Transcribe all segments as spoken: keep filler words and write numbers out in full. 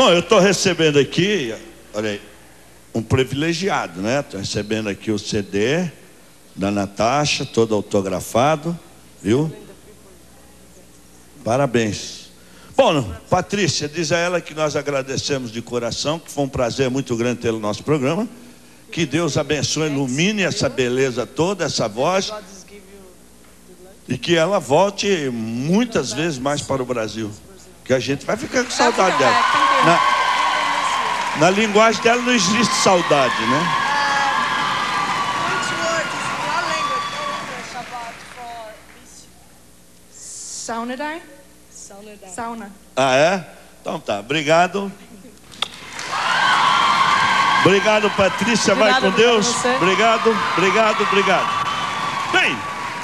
Bom, eu estou recebendo aqui, olha aí, um privilegiado, né? Estou recebendo aqui o C D da Natasha, todo autografado, viu? Parabéns. Bom, Patrícia, diz a ela que nós agradecemos de coração, que foi um prazer muito grande ter o nosso programa. Que Deus abençoe, ilumine essa beleza toda, essa voz, e que ela volte muitas vezes mais para o Brasil, que a gente vai ficar com saudade dela. Na, na linguagem dela não existe saudade, né? Saunadai? Sauna. Ah, é? Então tá, obrigado. Obrigado, Patrícia, vai com Deus. Obrigado, obrigado, obrigado. Bem,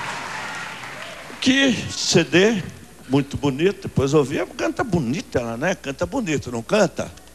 que C D muito bonito. Depois ouvi, canta bonita ela, né? Canta bonito, não canta?